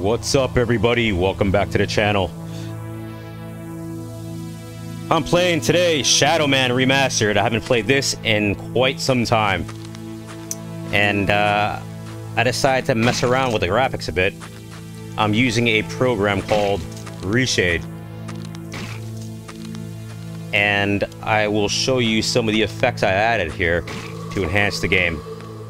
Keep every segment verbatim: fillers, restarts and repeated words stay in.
What's up, everybody? Welcome back to the channel. I'm playing today Shadowman Remastered. I haven't played this in quite some time. And uh, I decided to mess around with the graphics a bit. I'm using a program called Reshade. And I will show you some of the effects I added here to enhance the game.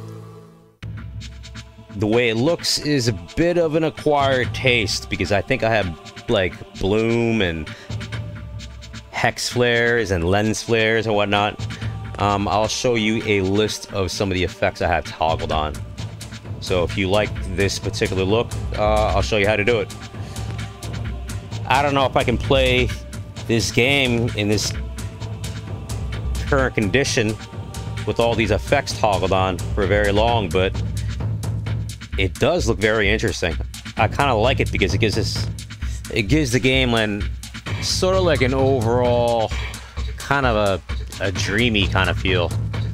The way it looks is a bit of an acquired taste because I think I have like bloom and hex flares and lens flares and whatnot. Um, I'll show you a list of some of the effects I have toggled on. So if you like this particular look, uh, I'll show you how to do it. I don't know if I can play this game in this current condition with all these effects toggled on for very long, but it does look very interesting. I kind of like it because it gives us, it gives the game an sort of like an overall kind of a, a dreamy kind of feel.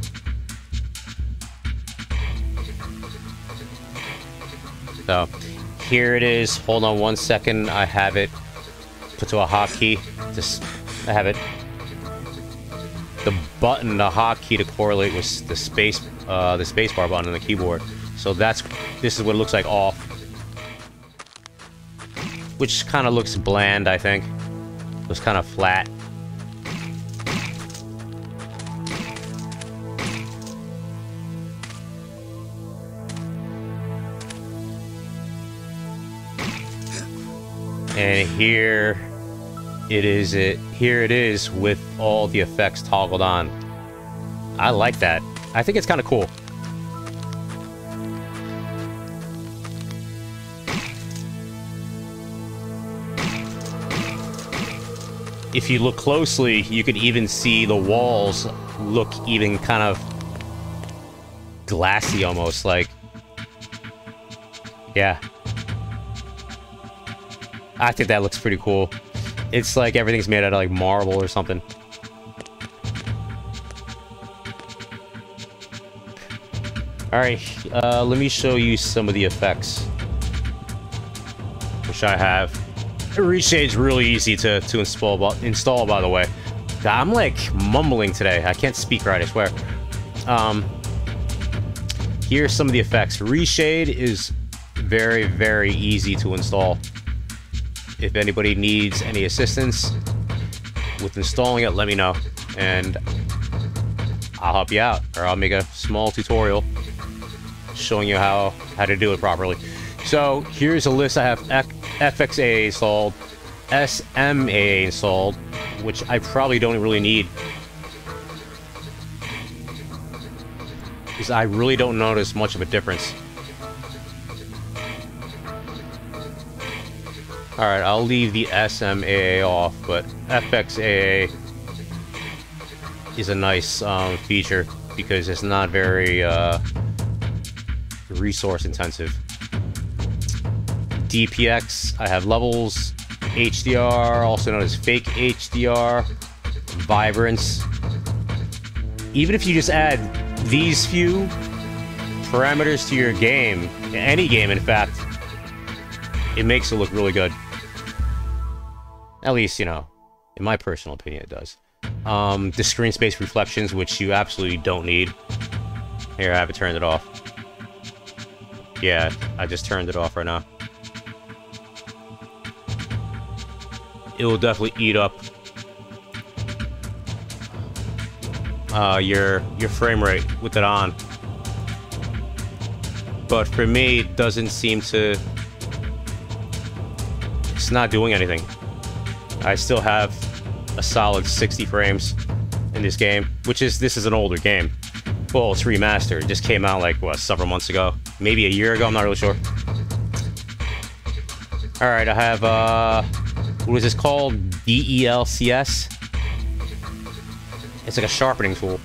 So here it is. Hold on one second. I have it put to a hotkey. Just I have it. The button, the hotkey to correlate with the space, uh, the spacebar button on the keyboard. So that's, this is what it looks like off. Which kind of looks bland, I think. Looks kind of flat. And here it is, it, here it is with all the effects toggled on. I like that. I think it's kind of cool. If you look closely, you can even see the walls look even kind of glassy almost, like, yeah. I think that looks pretty cool. It's like everything's made out of like marble or something. Alright, uh, let me show you some of the effects, which I have. Reshade's really easy to, to install, install, by the way. God, I'm like mumbling today. I can't speak right, I swear. Um, here's some of the effects. Reshade is very, very easy to install. If anybody needs any assistance with installing it, let me know. And I'll help you out. Or I'll make a small tutorial showing you how, how to do it properly. So here's a list. I have F X A A installed, S M A A installed, which I probably don't really need, because I really don't notice much of a difference. Alright, I'll leave the S M A A off, but F X A A is a nice um, feature because it's not very uh, resource intensive. D P X, I have levels, H D R, also known as fake H D R, vibrance. Even if you just add these few parameters to your game, any game in fact, it makes it look really good. At least, you know, in my personal opinion it does. Um, the screen space reflections, which you absolutely don't need. Here, I haven't turned it off. Yeah, I just turned it off right now. It will definitely eat up uh, your your frame rate with it on. But for me, it doesn't seem to... It's not doing anything. I still have a solid sixty frames in this game, which is, this is an older game. Well, it's remastered. It just came out like, what, several months ago? Maybe a year ago, I'm not really sure. Alright, I have, uh... what is this called? D E L C S? It's like a sharpening tool.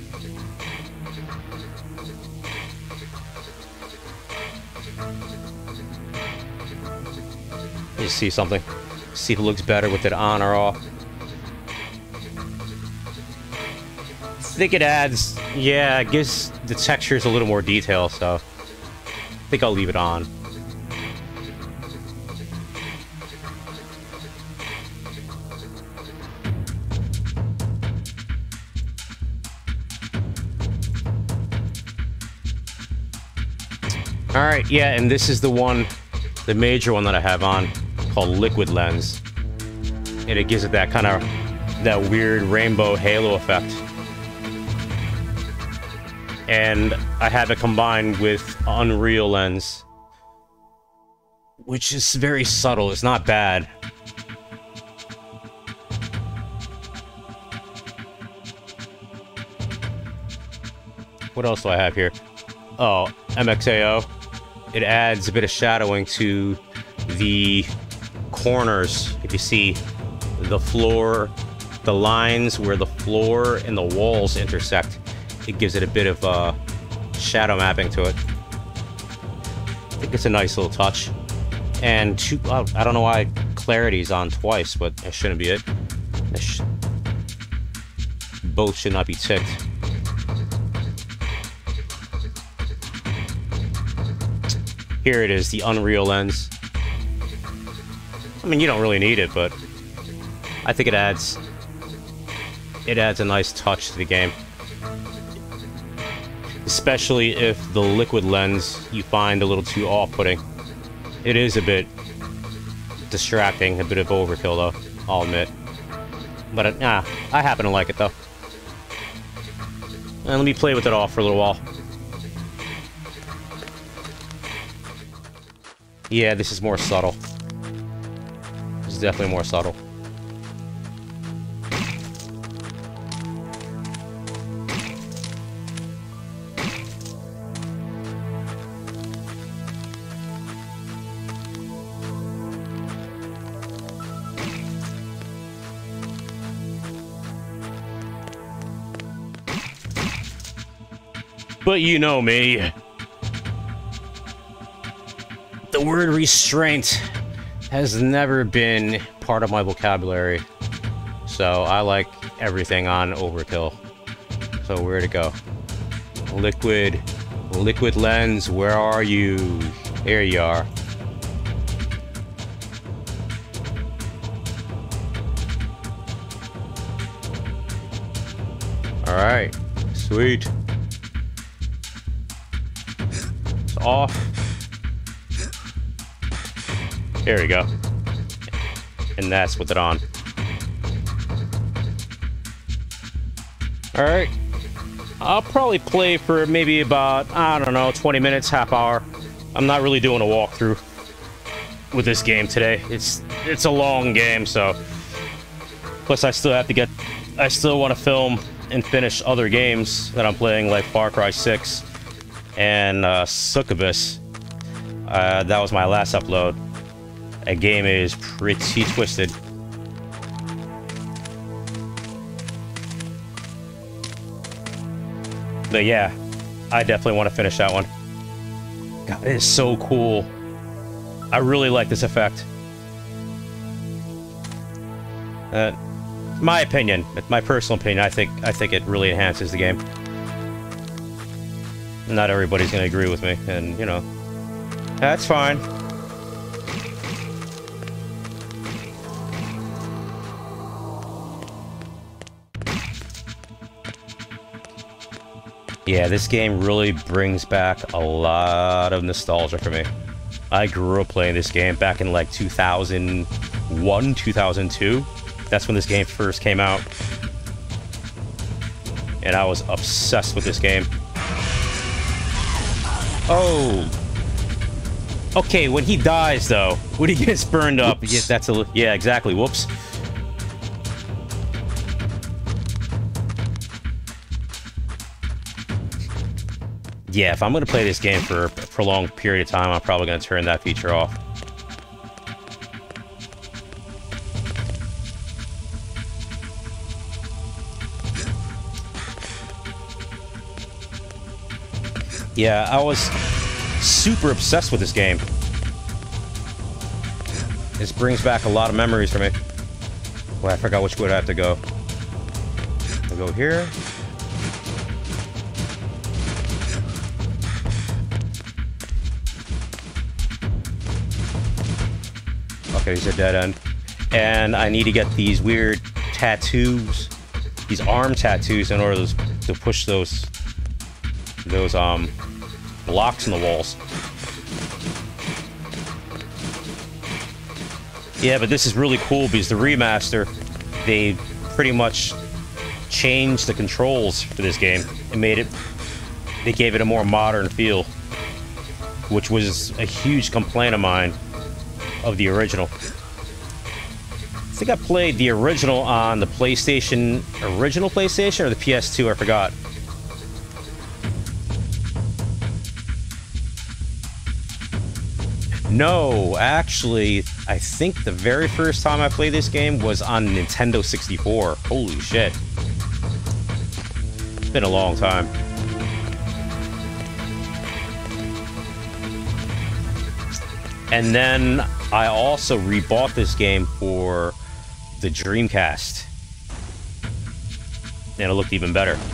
Let me see something. See if it looks better with it on or off. I think it adds, yeah, it gives the textures a little more detail, so I think I'll leave it on. Alright, yeah, and this is the one, the major one that I have on, called Liquid Lens. And it gives it that kind of, that weird rainbow halo effect. And I have it combined with Unreal Lens, which is very subtle. It's not bad. What else do I have here? Oh, M X A O. It adds a bit of shadowing to the corners. If you see the floor, the lines where the floor and the walls intersect, it gives it a bit of uh, shadow mapping to it. I think it's a nice little touch. And two, uh, I don't know why clarity's on twice, but that shouldn't be it. Sh both should not be ticked. Here it is, the Unreal Lens. I mean, you don't really need it, but I think it adds it adds a nice touch to the game. Especially if the Liquid Lens you find a little too off-putting. It is a bit distracting, a bit of overkill though, I'll admit. But it, nah, I happen to like it though. And let me play with it off for a little while. Yeah, this is more subtle. This is definitely more subtle. But you know me. The word restraint has never been part of my vocabulary. So I like everything on overkill. So where to go? Liquid, Liquid Lens, where are you? Here you are. All right, sweet. It's off. There we go. And that's with it on. Alright. I'll probably play for maybe about, I don't know, twenty minutes, half hour. I'm not really doing a walkthrough with this game today. It's it's a long game, so... Plus, I still have to get... I still want to film and finish other games that I'm playing, like Far Cry six and uh, Succubus. Uh, that was my last upload. That game is pretty twisted. But yeah, I definitely want to finish that one. God, it is so cool. I really like this effect. Uh, my opinion, my personal opinion, I think I think it really enhances the game. Not everybody's gonna agree with me, and you know, that's fine. Yeah, this game really brings back a lot of nostalgia for me. I grew up playing this game back in like two thousand one, two thousand two. That's when this game first came out. And I was obsessed with this game. Oh! Okay, when he dies though, when he gets burned up, yeah, that's a... Yeah, exactly, whoops. Yeah, if I'm going to play this game for a prolonged period of time, I'm probably going to turn that feature off. Yeah, I was super obsessed with this game. This brings back a lot of memories for me. Well, I forgot which way I have to go. I'll go here. Okay, he's a dead end. And I need to get these weird tattoos, these arm tattoos, in order to push those, those um, blocks in the walls. Yeah, but this is really cool because the remaster, they pretty much changed the controls for this game and made it, they gave it a more modern feel, which was a huge complaint of mine of the original. I think I played the original on the PlayStation, original PlayStation, or the P S two, I forgot. No, actually, I think the very first time I played this game was on Nintendo sixty-four. Holy shit. It's been a long time. And then I also rebought this game for the Dreamcast. And it looked even better.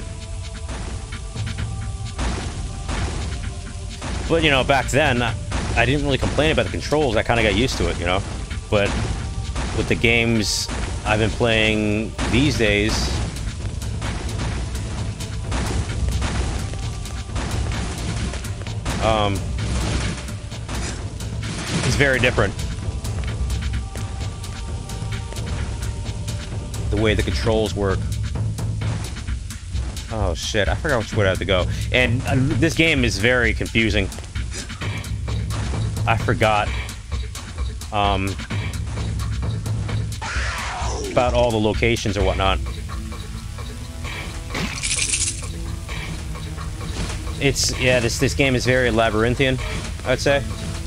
But, you know, back then, I didn't really complain about the controls. I kind of got used to it, you know? But with the games I've been playing these days, um, it's very different. The way the controls work. Oh shit, I forgot which way I have to go. And uh, this game is very confusing. I forgot um, about all the locations or whatnot. It's, yeah, this, this game is very labyrinthian, I'd say.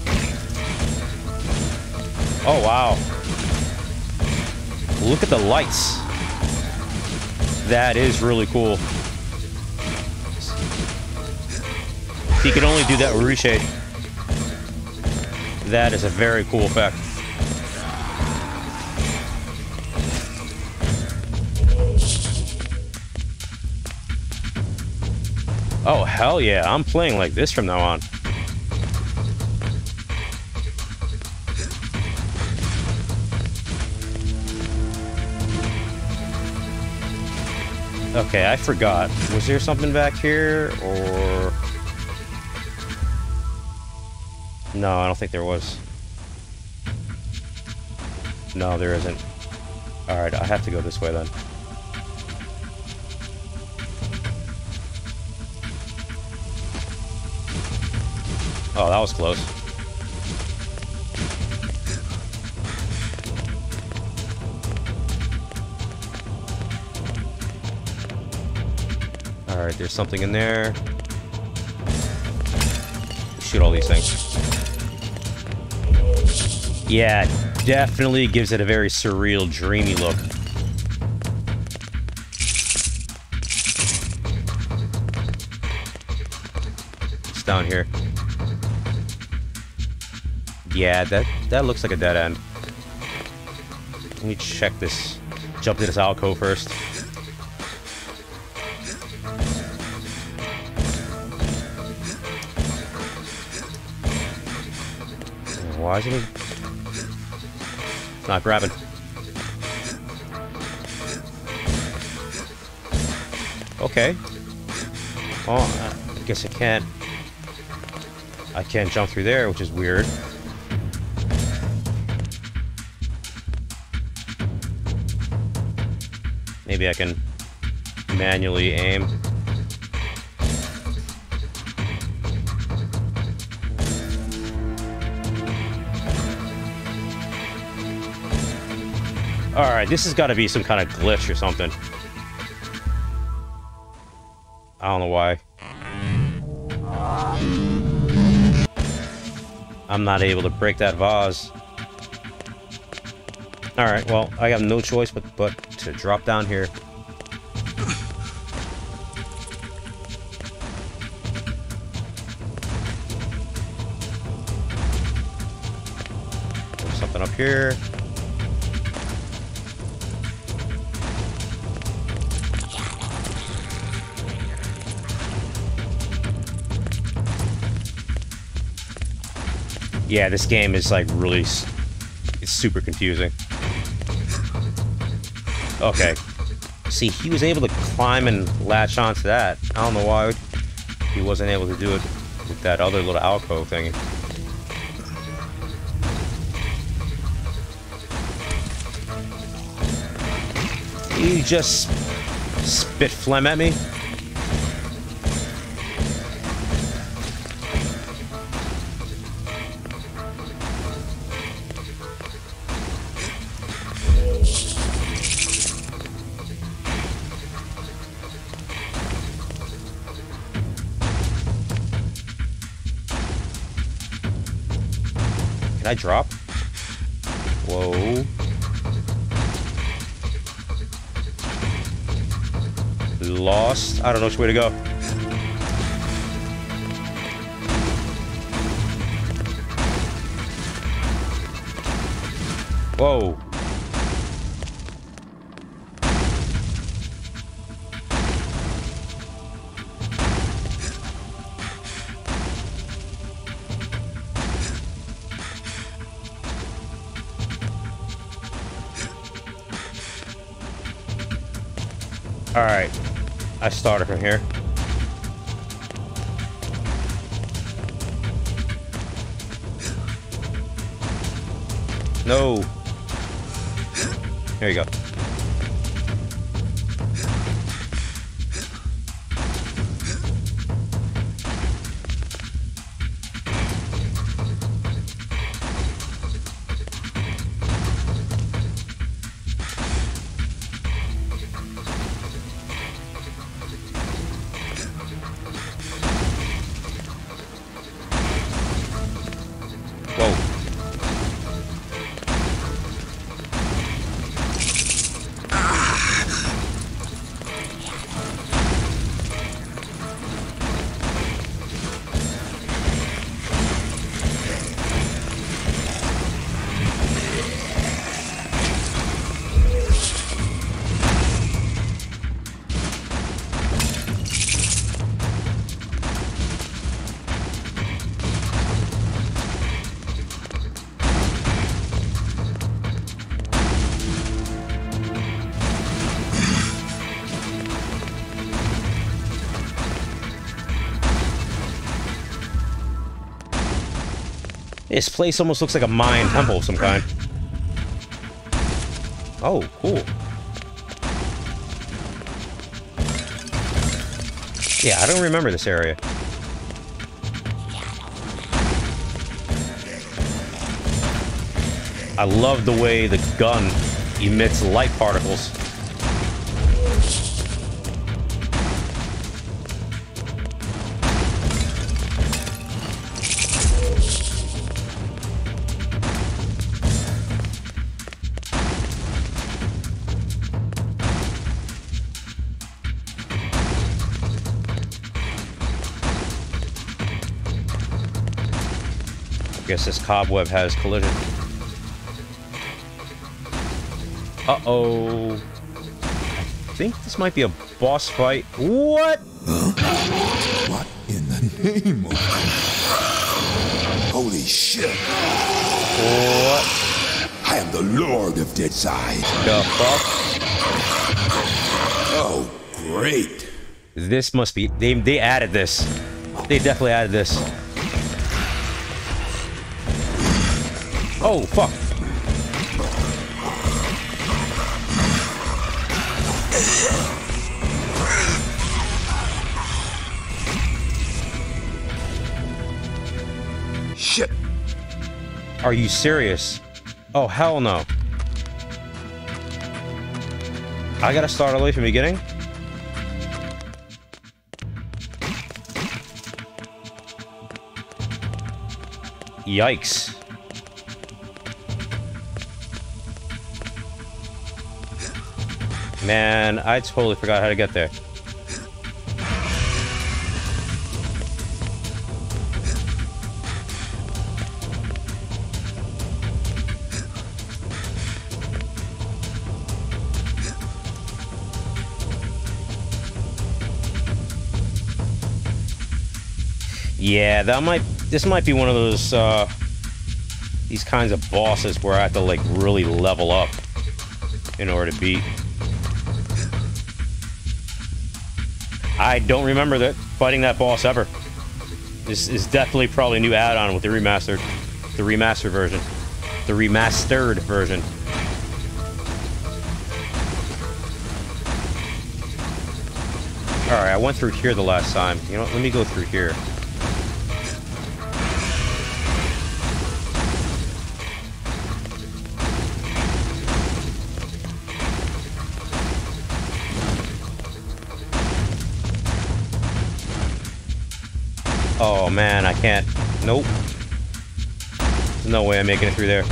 Oh, wow. Look at the lights. That is really cool. You can only do that with Reshade. That is a very cool effect. Oh, hell yeah. I'm playing like this from now on. Okay, I forgot. Was there something back here, or... No, I don't think there was. No, there isn't. Alright, I have to go this way then. Oh, that was close. Alright, there's something in there. Shoot all these things. Yeah, definitely gives it a very surreal, dreamy look. It's down here. Yeah, that that looks like a dead end. Let me check this. Jump to this alcove first. Why is it? It's not grabbing. Okay. Oh, I guess I can't. I can't jump through there, which is weird. Maybe I can manually aim. Alright, this has got to be some kind of glitch or something. I don't know why. I'm not able to break that vase. Alright, well, I have no choice but, but to drop down here. There's something up here. Yeah, this game is like really, it's super confusing. Okay. See, he was able to climb and latch onto that. I don't know why he wasn't able to do it with that other little alcove thing. You just spit phlegm at me? Can I drop? Whoa. Lost. I don't know which way to go. Whoa. All right. I started from here. No. Here you go. This place almost looks like a Mayan temple of some kind. Oh, cool. Yeah, I don't remember this area. I love the way the gun emits light particles. I guess this cobweb has collision. Uh-oh. I think this might be a boss fight. What? Huh? What in the name of... Holy shit. What? I am the Lord of Deadside. The fuck? Oh, great. This must be... They, they added this. They definitely added this. Oh, fuck. Shit. Are you serious? Oh, hell no. I gotta start all the way from the beginning? Yikes. Man, I totally forgot how to get there. Yeah, that might... This might be one of those, uh... these kinds of bosses where I have to, like, really level up in order to beat. I don't remember that fighting that boss ever. This is definitely probably a new add-on with the remastered, the remastered version, the remastered version. Alright, I went through here the last time. You know what? Let me go through here. Oh man, I can't. Nope. There's no way I'm making it through there.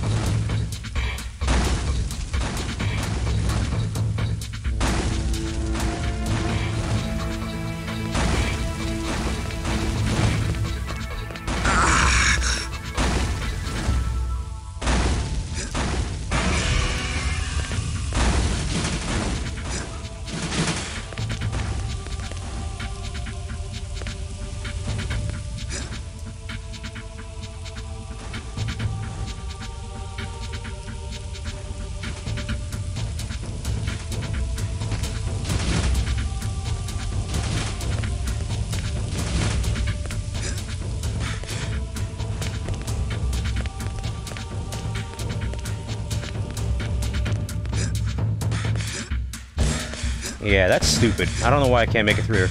Yeah, that's stupid. I don't know why I can't make it through here.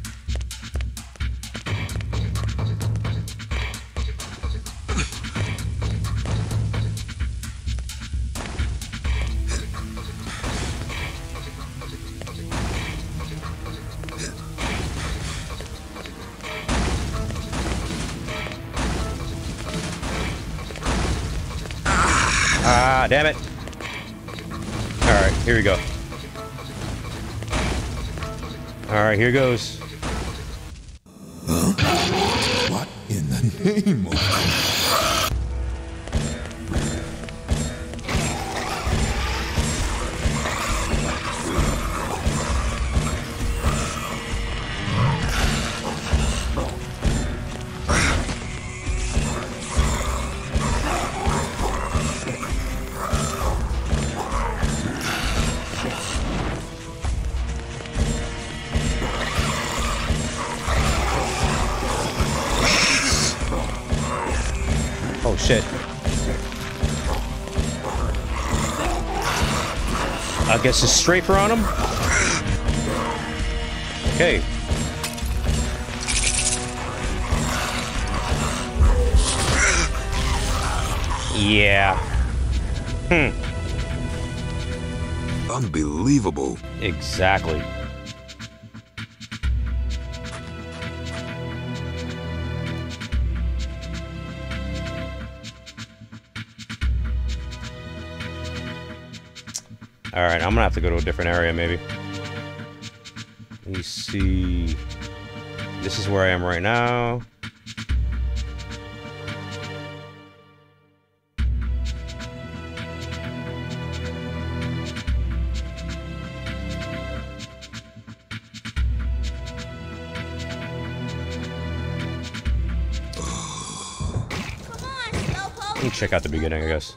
Ah, damn it. Alright, here we go. Alright, here goes. Huh? What in the name of... Oh shit. I guess just strafer on him? Okay. Yeah. Hmm. Unbelievable. Exactly. Alright, I'm gonna have to go to a different area, maybe. Let me see... This is where I am right now. Let me check out the beginning, I guess.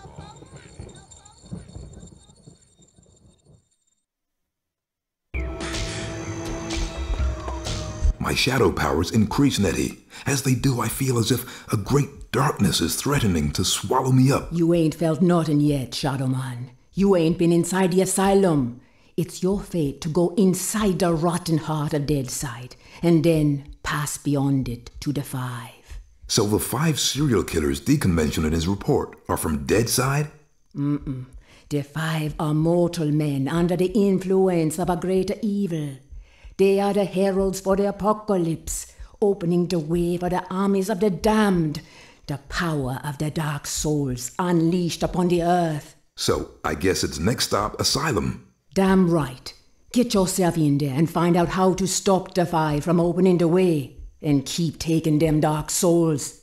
My shadow powers increase, Nettie. As they do, I feel as if a great darkness is threatening to swallow me up. You ain't felt nothing yet, Shadowman. You ain't been inside the asylum. It's your fate to go inside the rotten heart of Deadside, and then pass beyond it to the Five. So the five serial killers Deacon mentioned in his report are from Deadside? Mm-mm. The Five are mortal men under the influence of a greater evil. They are the heralds for the apocalypse, opening the way for the armies of the damned, the power of the dark souls unleashed upon the earth. So, I guess it's next stop, Asylum. Damn right. Get yourself in there and find out how to stop the Five from opening the way, and keep taking them dark souls.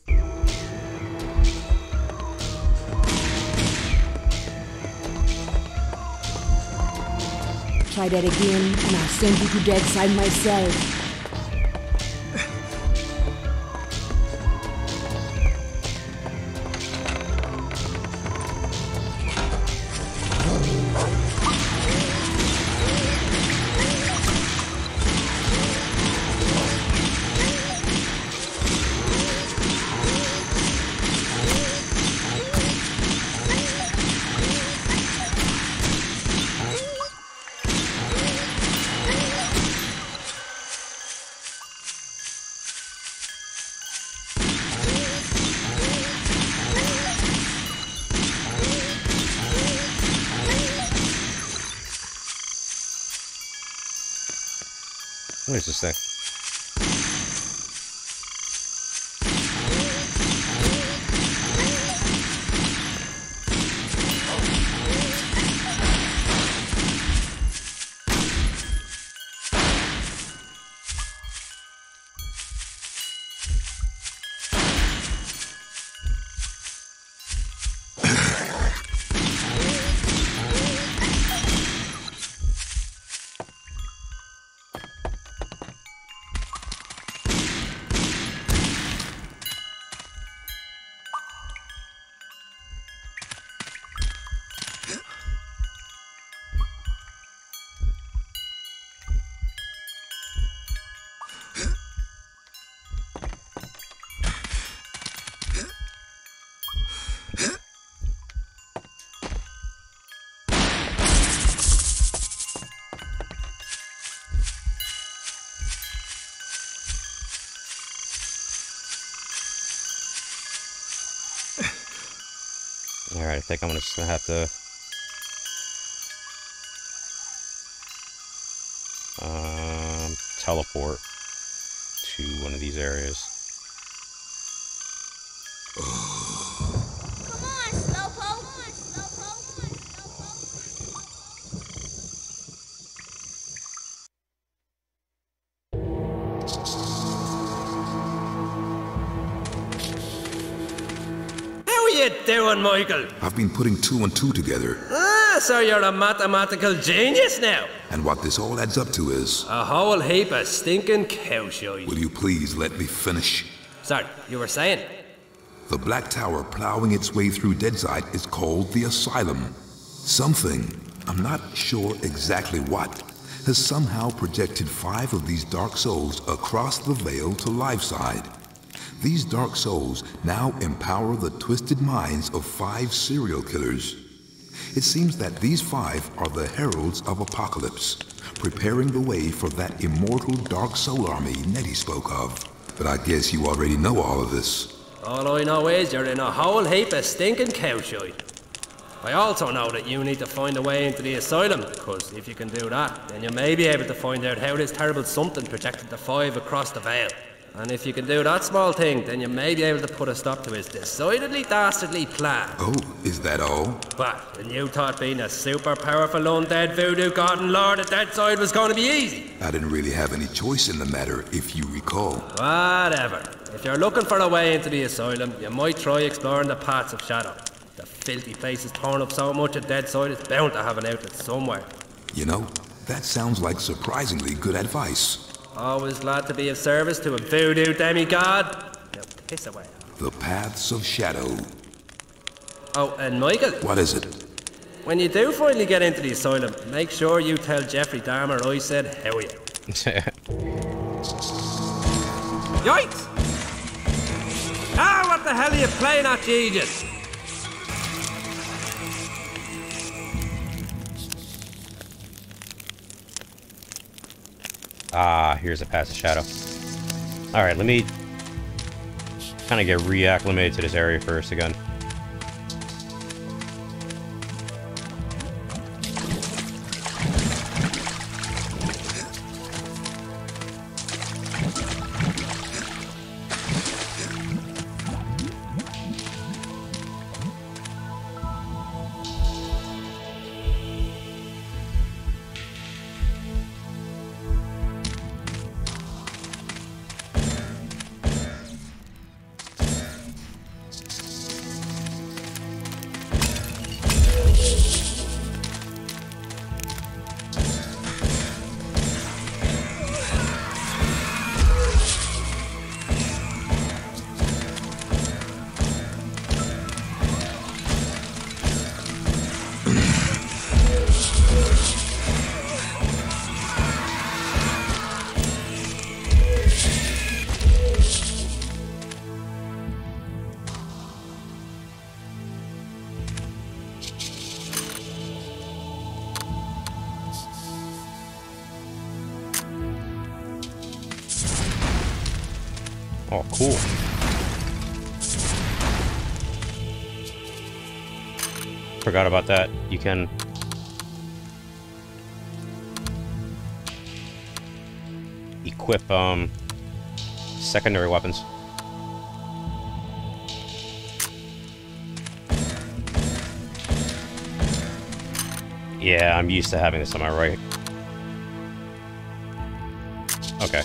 Try that again, and I'll send you to Deadside myself. What is this thing? Alright, I think I'm just gonna have to um, teleport to one of these areas. Come on, Slowpoke! Come on, Slowpoke! How are you doing, Michael? I've been putting two and two together. Ah, so you're a mathematical genius now. And what this all adds up to is... A whole heap of stinking cow shite. Will you please let me finish? Sorry, you were saying? The Black Tower plowing its way through Deadside is called the Asylum. Something, I'm not sure exactly what, has somehow projected five of these dark souls across the veil to Liveside. These dark souls now empower the twisted minds of five serial killers. It seems that these five are the heralds of apocalypse, preparing the way for that immortal dark soul army Nettie spoke of. But I guess you already know all of this. All I know is you're in a whole heap of stinking cow shite. I also know that you need to find a way into the asylum, because if you can do that, then you may be able to find out how this terrible something projected the five across the veil. And if you can do that small thing, then you may be able to put a stop to his decidedly dastardly plan. Oh, is that all? What, and you thought being a super powerful undead voodoo god and lord at Deadside was going to be easy? I didn't really have any choice in the matter, if you recall. Whatever. If you're looking for a way into the asylum, you might try exploring the paths of Shadow. The filthy place is torn up so much at Deadside, it's bound to have an outlet somewhere. You know, that sounds like surprisingly good advice. Always glad to be of service to a voodoo demigod. Now piss away. The Paths of Shadow. Oh, and Michael. What is it? When you do finally get into the asylum, make sure you tell Jeffrey Dahmer I said how are you. Yikes! Ah, what the hell are you playing at, Jesus? Ah, here's a path of shadow. Alright, let me kind of get reacclimated to this area first again. Oh, cool. Forgot about that. You can... equip um, secondary weapons. Yeah, I'm used to having this on my right. Okay.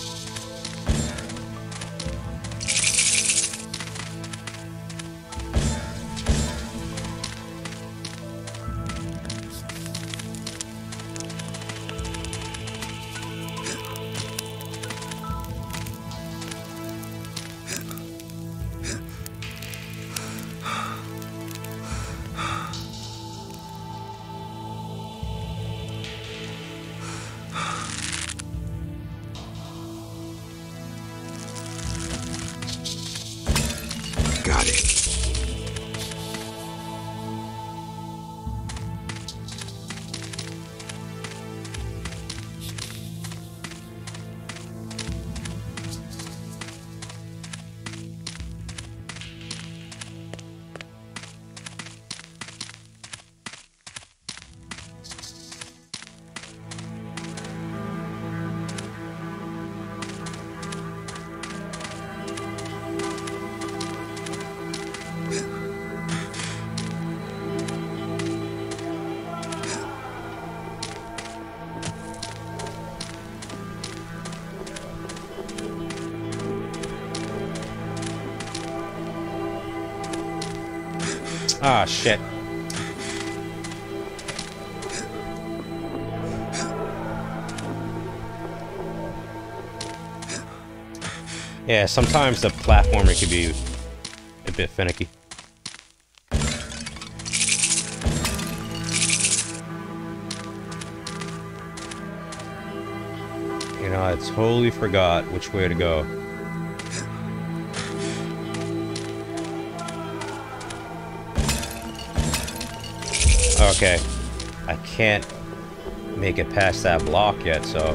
Got it. Ah, shit. Yeah, sometimes the platformer can be a bit finicky. You know, I totally forgot which way to go. Okay, I can't make it past that block yet, so...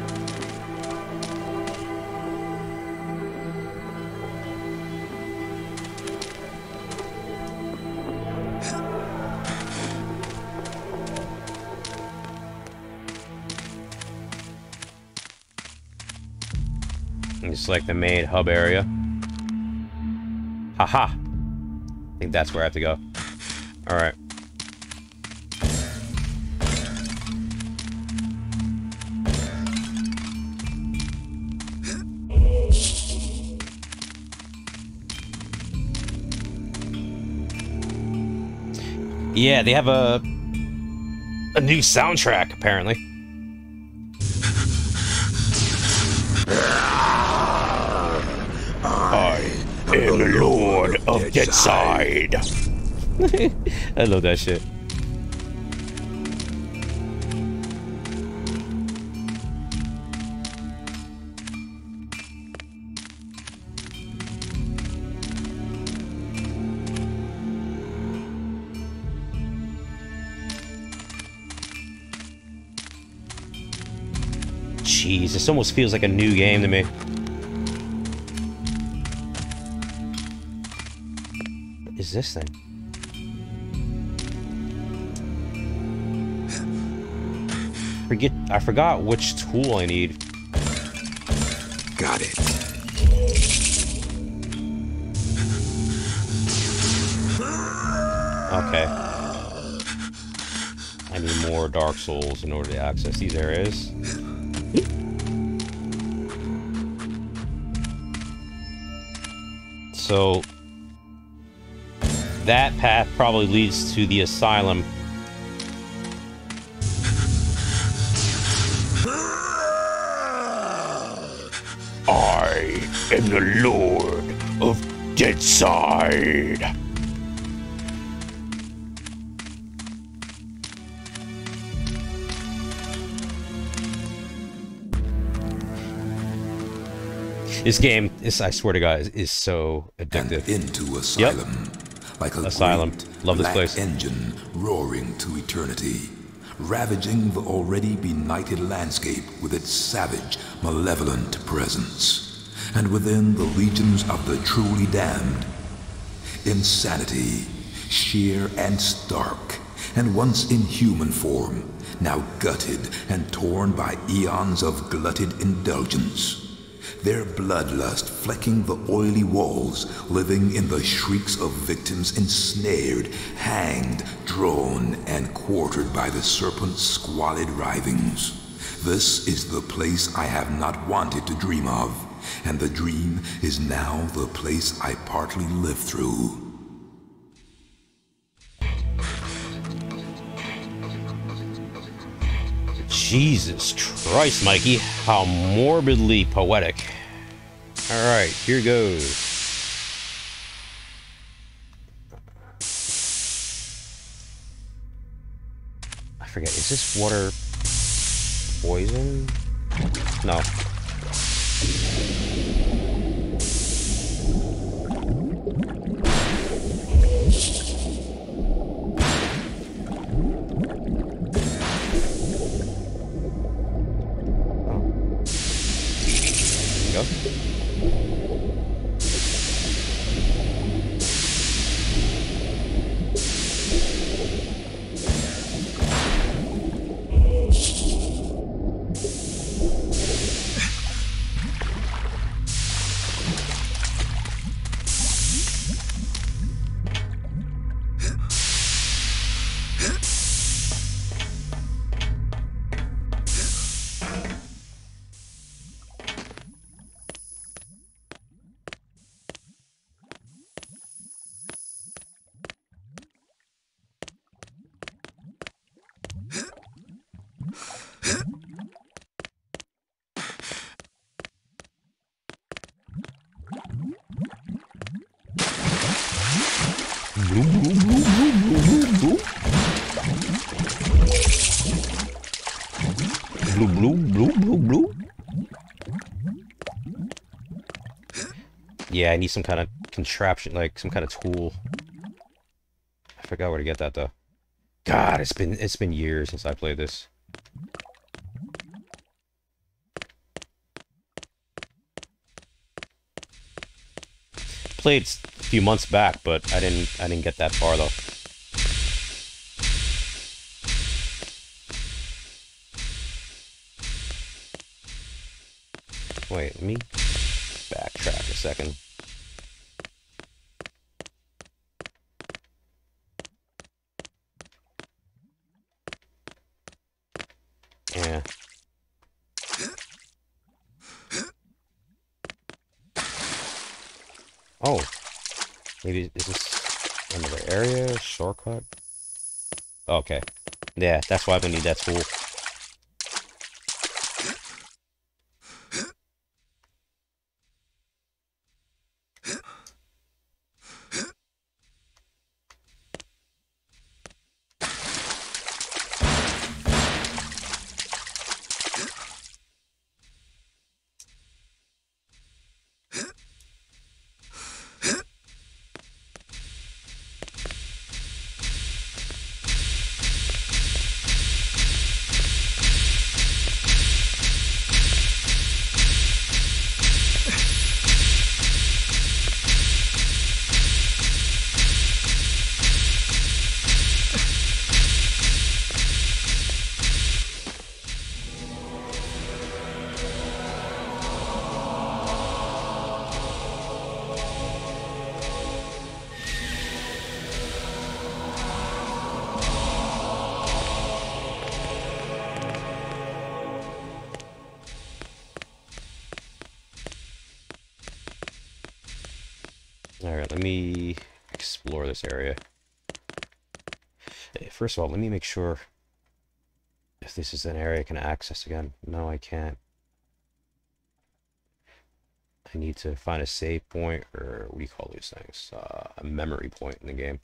It's like the main hub area. Haha! I think that's where I have to go. Alright. Yeah, they have a a new soundtrack apparently. I am the Lord of Deadside. I love that shit. Jeez, this almost feels like a new game to me. What is this thing? Forget, I forgot which tool I need. Got it. Okay. I need more Dark Souls in order to access these areas. So that path probably leads to the asylum. I am the Lord of Deadside. This game, is, I swear to God, is, is so addictive. And into Asylum, yep. Like a Asylum. great Love this black place. engine roaring to eternity, ravaging the already benighted landscape with its savage, malevolent presence. And within the legions of the truly damned, insanity, sheer and stark, and once in human form, now gutted and torn by eons of glutted indulgence. Their bloodlust flecking the oily walls, living in the shrieks of victims ensnared, hanged, drawn, and quartered by the serpent's squalid writhings. This is the place I have not wanted to dream of, and the dream is now the place I partly live through. Jesus Christ, Mikey. How morbidly poetic. Alright, here goes. I forget, is this water poison? No. Go. Blue, blue, blue, blue, blue. Yeah, I need some kind of contraption, like some kind of tool. I forgot where to get that though. God, it's been it's been years since I played this. Played a few months back, but I didn't I didn't get that far though. Wait, let me backtrack a second. Yeah. Oh. Maybe, is this another area? Shortcut? Okay. Yeah, that's why I'm gonna need that tool. Alright, let me explore this area. First of all, let me make sure if this is an area I can access again. No, I can't. I need to find a save point, or what do you call these things? Uh, a memory point in the game.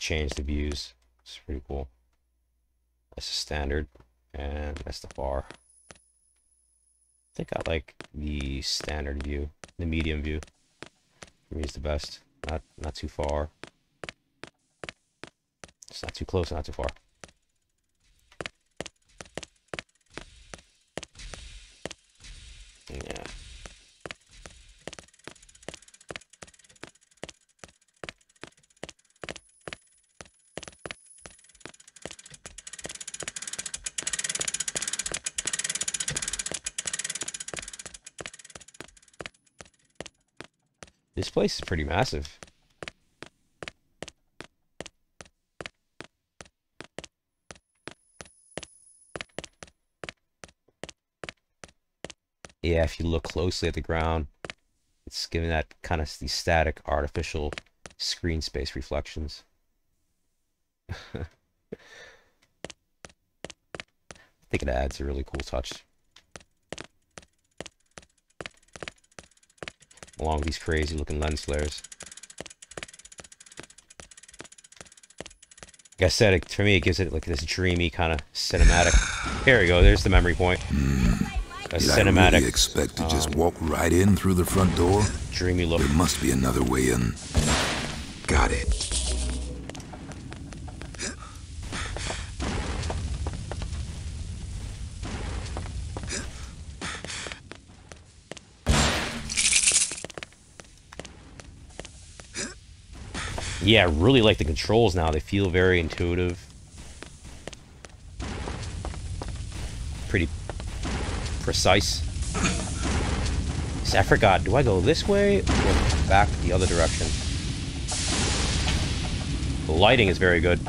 change the views. It's pretty cool. That's the standard, and that's the bar. I think I like the standard view, the medium view. For me, is the best. Not not too far. It's not too close, not too far. Yeah. This place is pretty massive. Yeah, if you look closely at the ground, it's giving that kind of these static, artificial screen space reflections. I think it adds a really cool touch. Along with these crazy looking lens flares. Like I said, it, to me, it gives it like this dreamy kind of cinematic. Here we go. There's the memory point. Mm. A Did cinematic. I really expect to just um, walk right in through the front door? Dreamy look. There must be another way in. Got it. Yeah, I really like the controls now. They feel very intuitive. Pretty precise. See, I forgot. Do I go this way or back the other direction? The lighting is very good.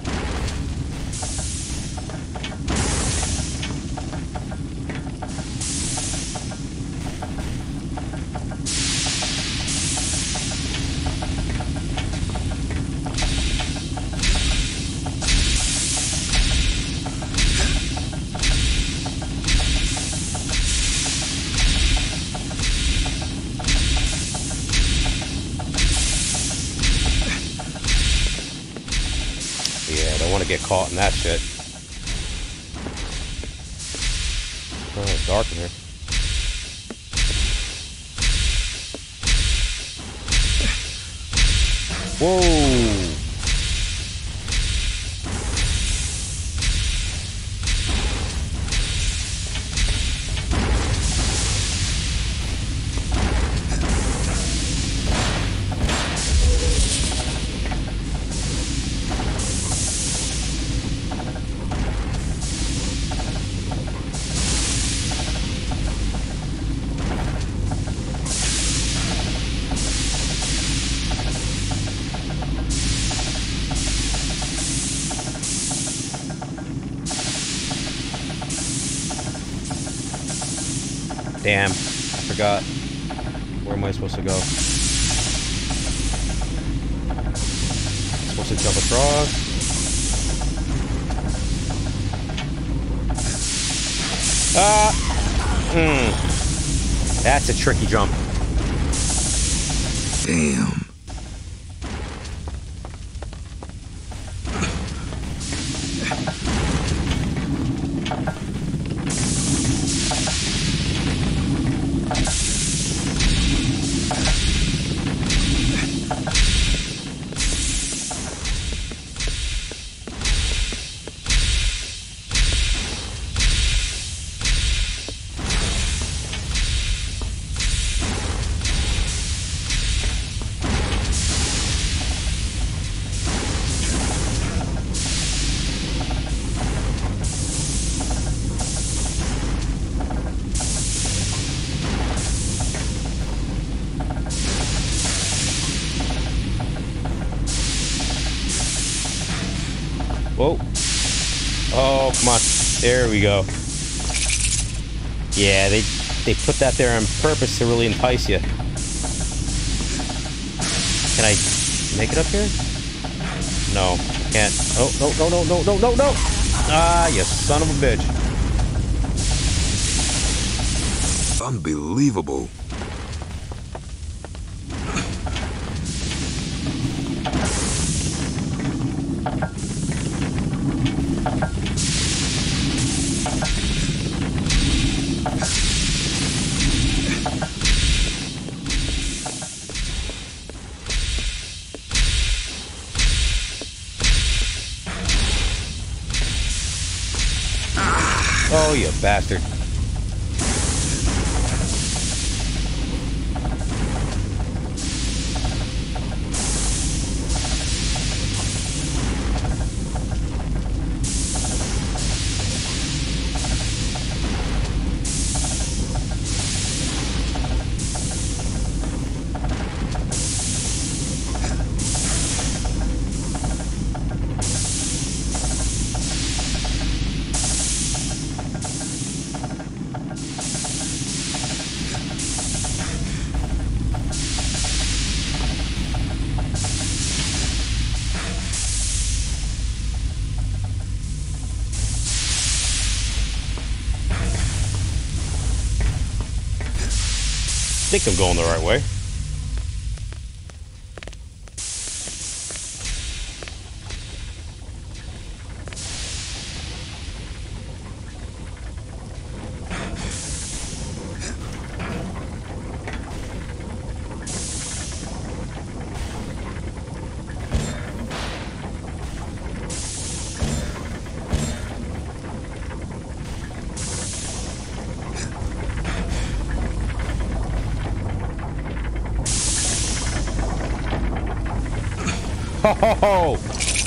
Get caught in that shit. Oh, it's dark in here. Whoa! Damn, I forgot. Where am I supposed to go? Supposed to jump across. Ah! Hmm. That's a tricky jump. Damn. Whoa. Oh, come on. There we go. Yeah, they they put that there on purpose to really entice you. Can I make it up here? No, can't. Oh, no, no, no, no, no, no, no! Ah, you son of a bitch. Unbelievable. Oh, you bastard. I think I'm going the right way. Ho ho ho!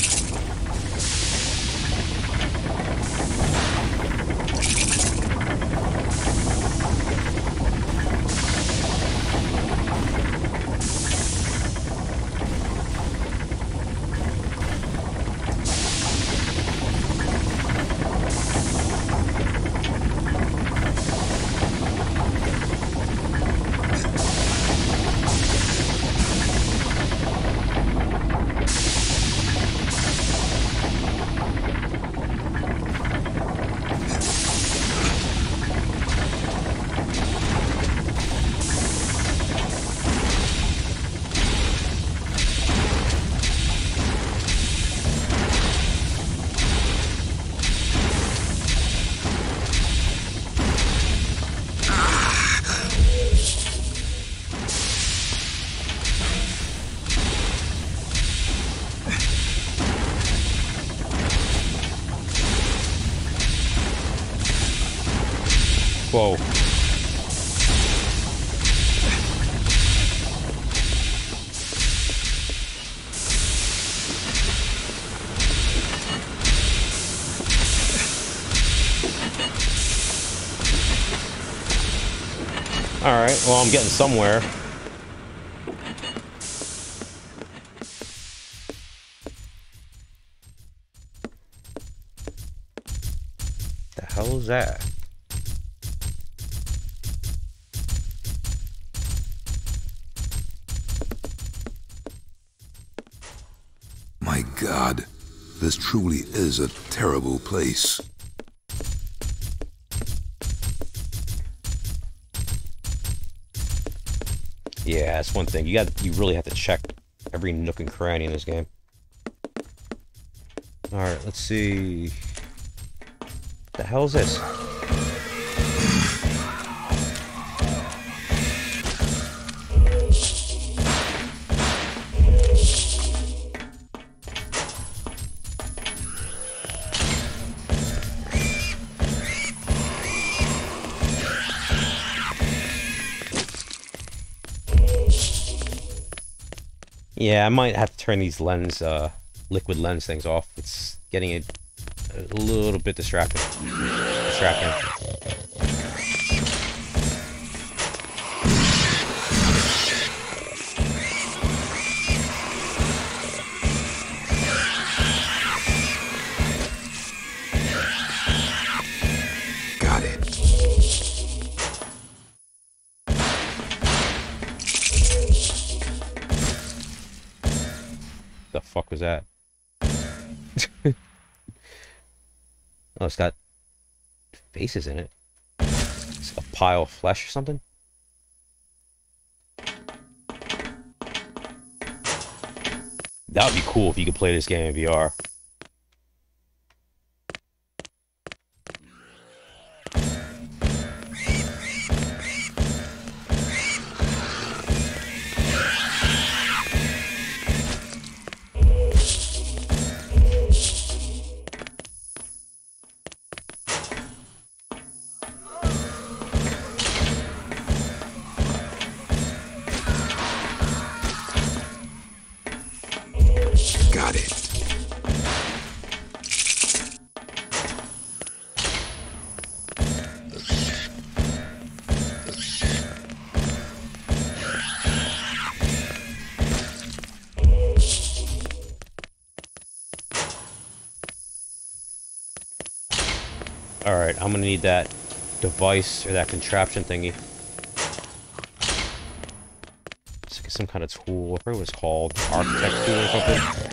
Whoa. Alright, well, I'm getting somewhere. The hell is that? My God, this truly is a terrible place. Yeah, that's one thing. You got you really have to check every nook and cranny in this game. Alright, let's see. What the hell is this? Yeah, I might have to turn these lens, uh, liquid lens things off. It's getting a, a little bit distracting. Distracting. Got it. The fuck was that? Oh, it's got faces in it. It's a pile of flesh or something. That would be cool if you could play this game in V R. Alright, I'm gonna need that device or that contraption thingy. It's like some kind of tool. I forget what it was called. Architect tool or something.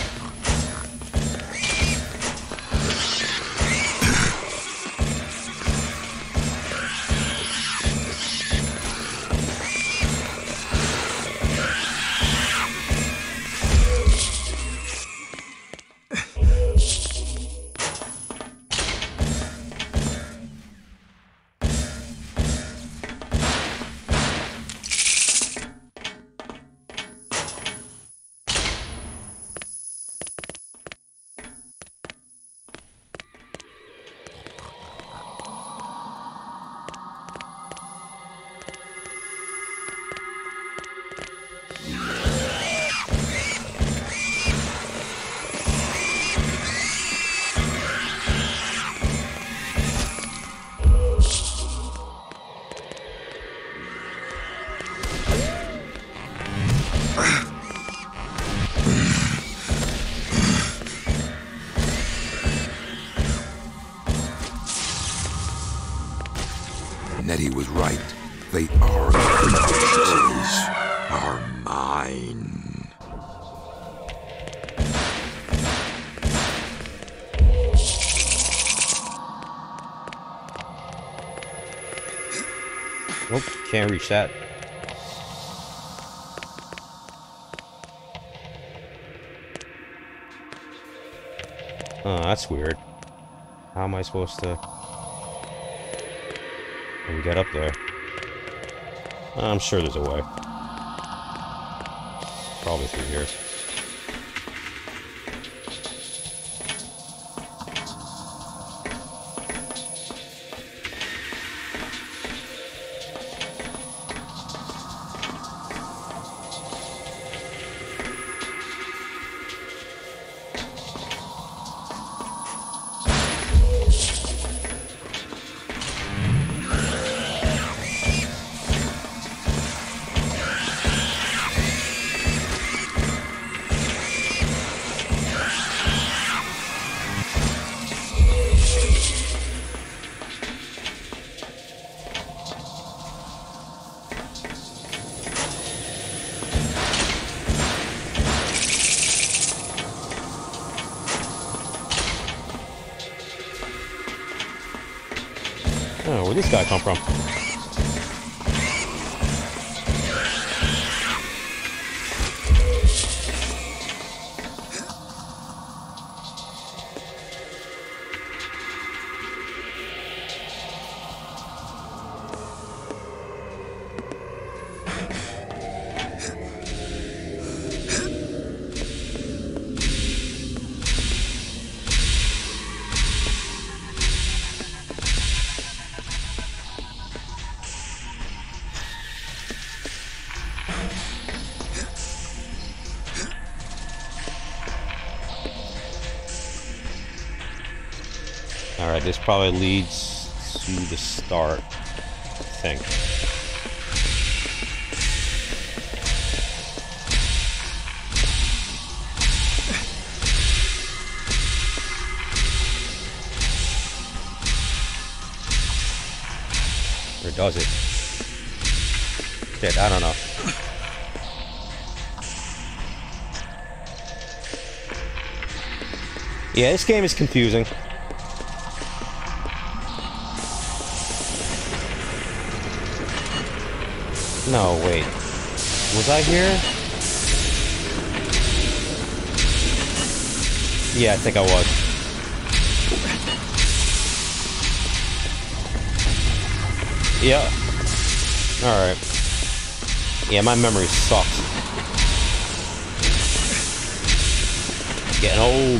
Nettie was right. They are creatures. Are mine. Nope, can't reach that. Oh, that's weird. How am I supposed to... and get up there? I'm sure there's a way. Probably through here. Oh, where'd this guy come from? Alright, this probably leads to the start, I think. Or does it? Shit, I don't know. Yeah, this game is confusing. No, wait. Was I here? Yeah, I think I was. Yeah. Alright. Yeah, my memory sucks. Getting old.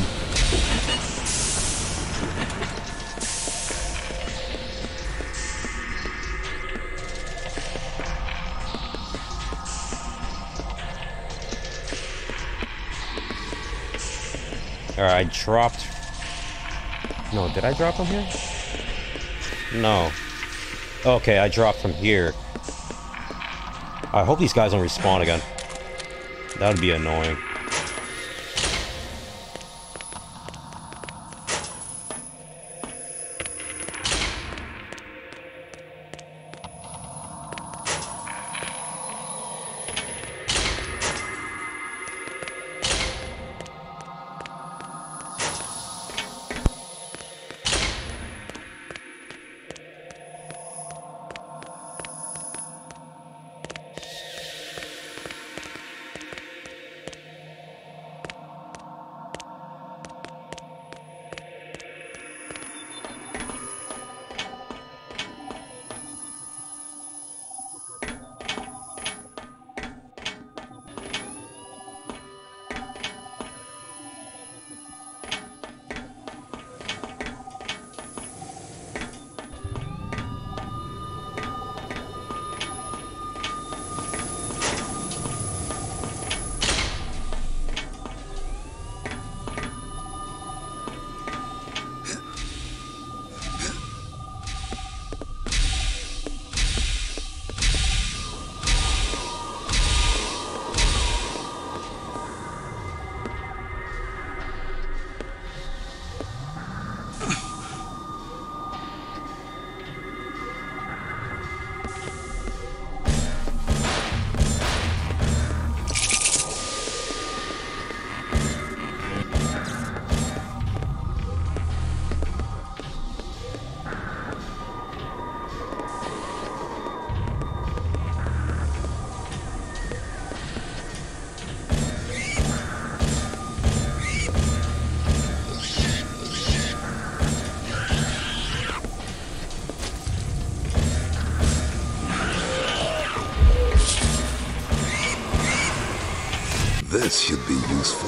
Alright, I dropped... No, did I drop from here? No. Okay, I dropped from here. I hope these guys don't respawn again. That would be annoying. This should be useful.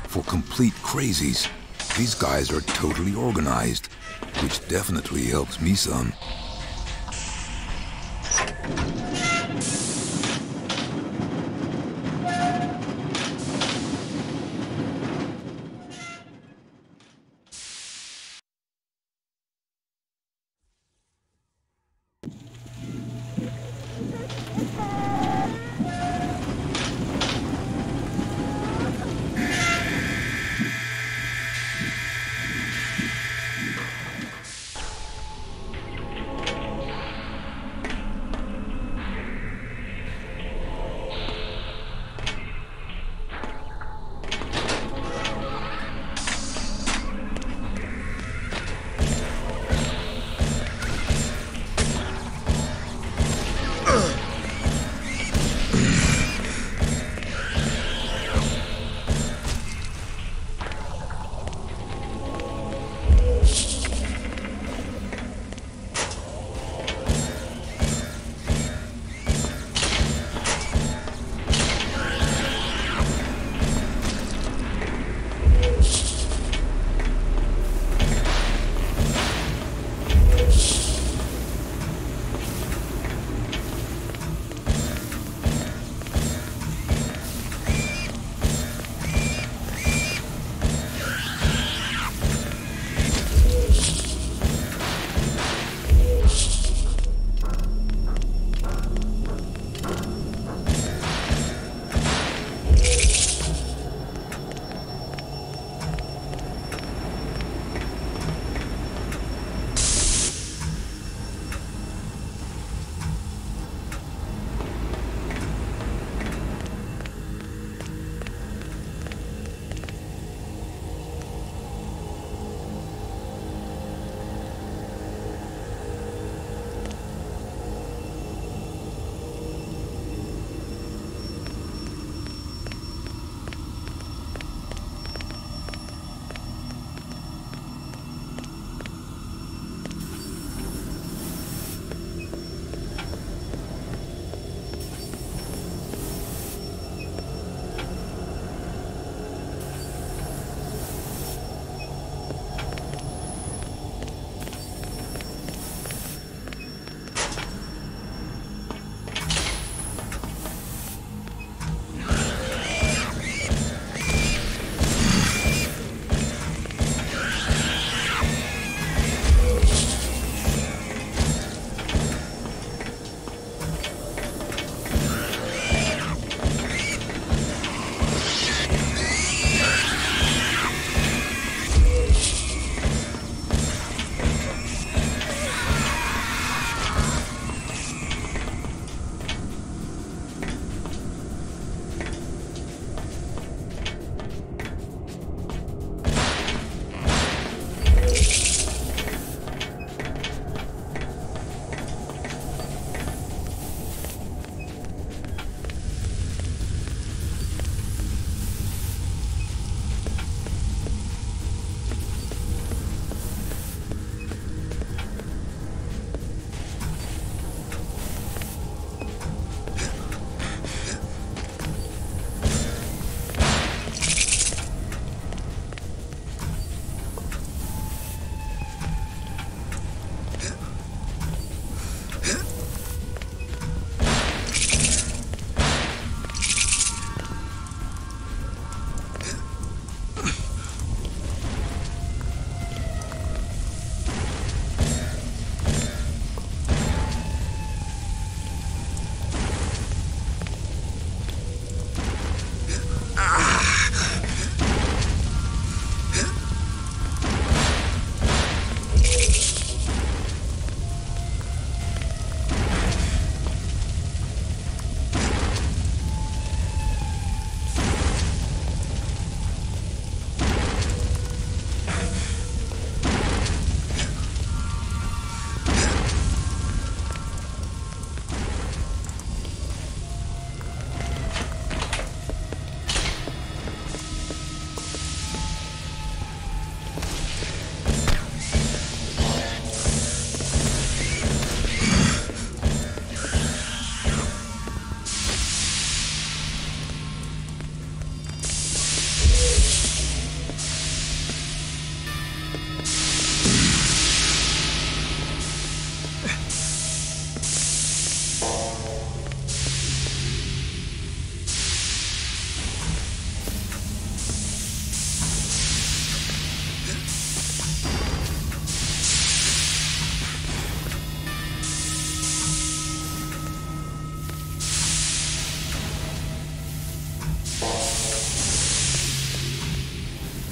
for complete crazies. These guys are totally organized, which definitely helps me some.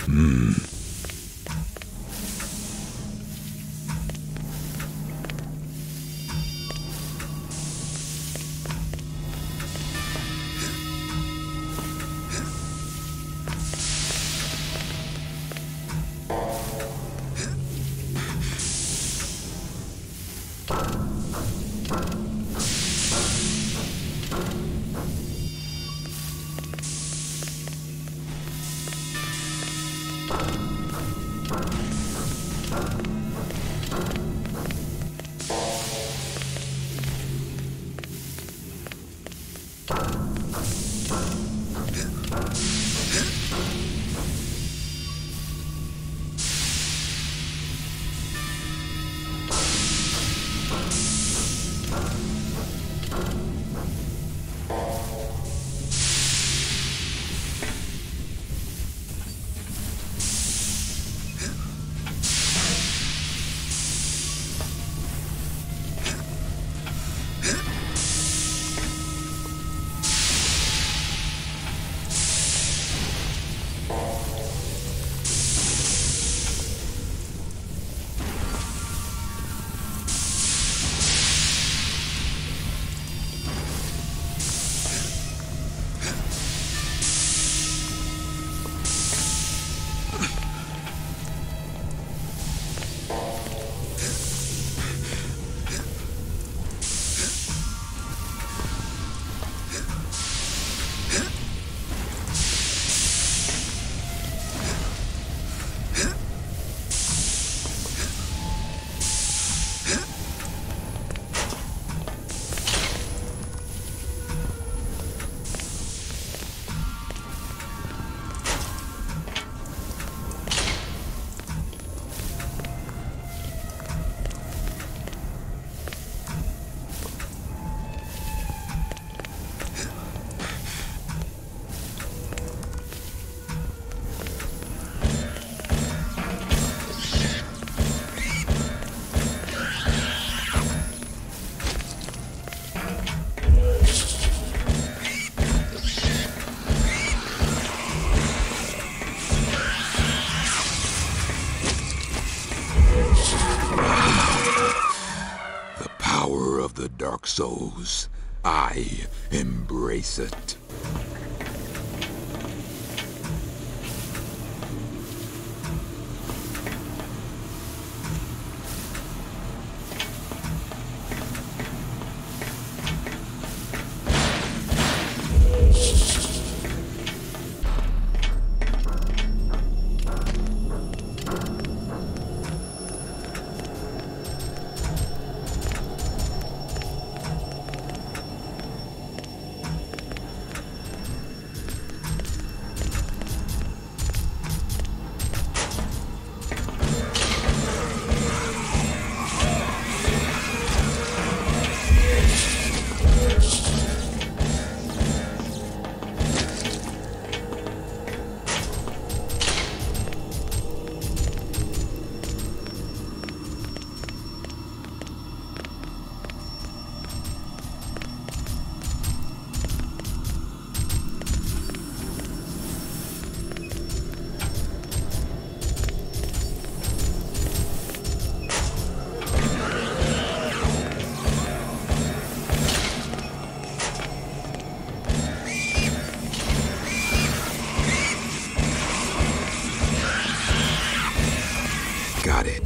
Dark Souls. I embrace it. Got it.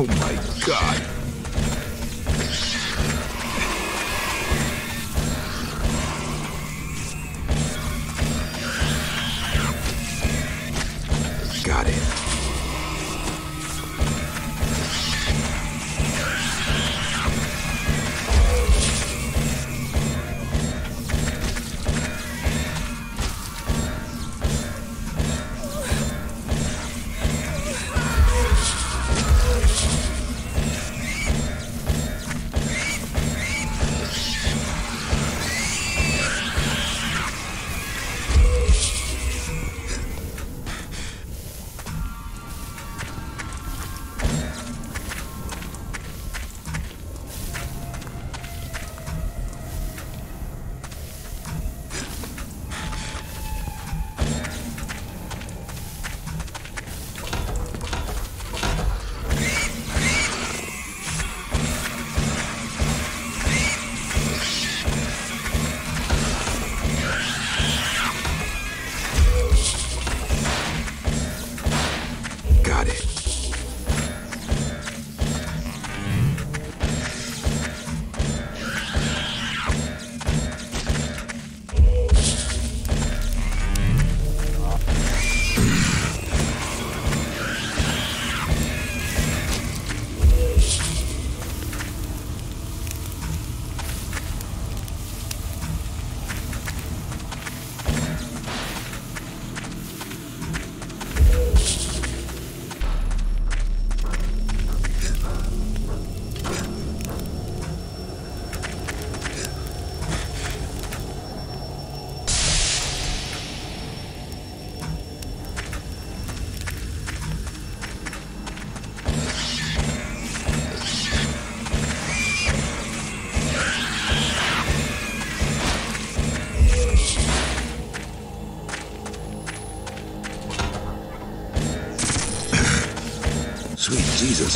Oh my God. Got it. Sweet Jesus.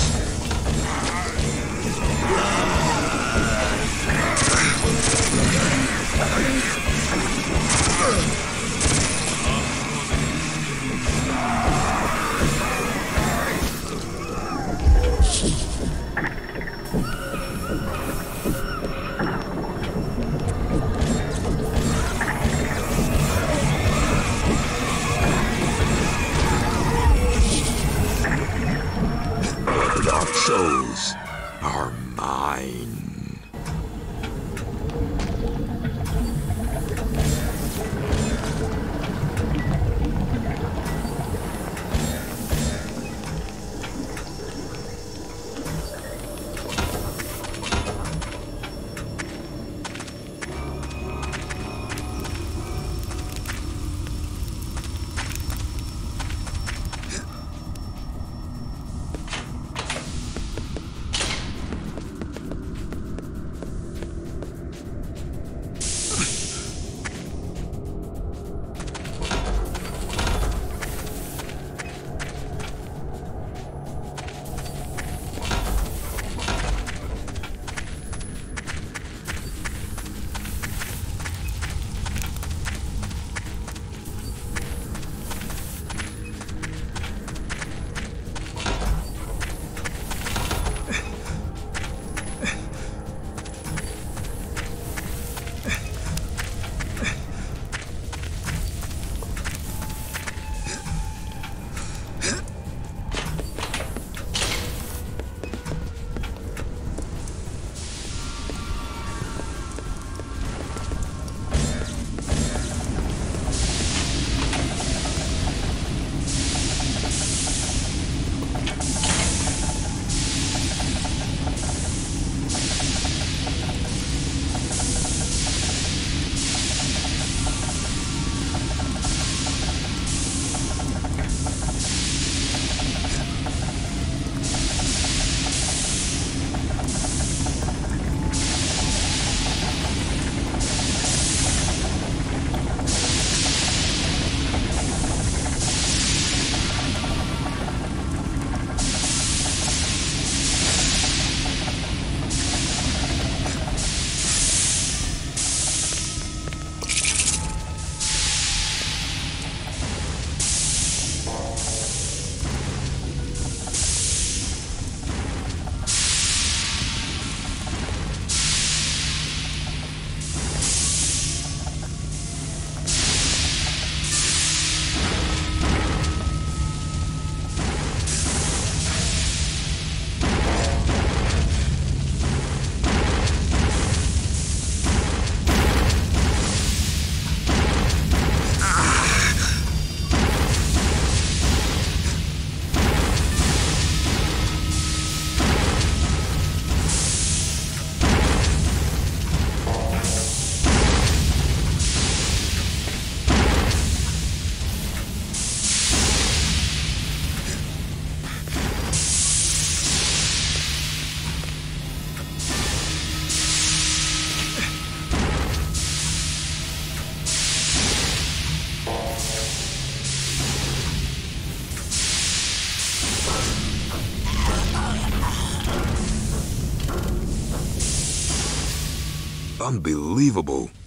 Alot. Unbelievable.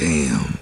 Damn.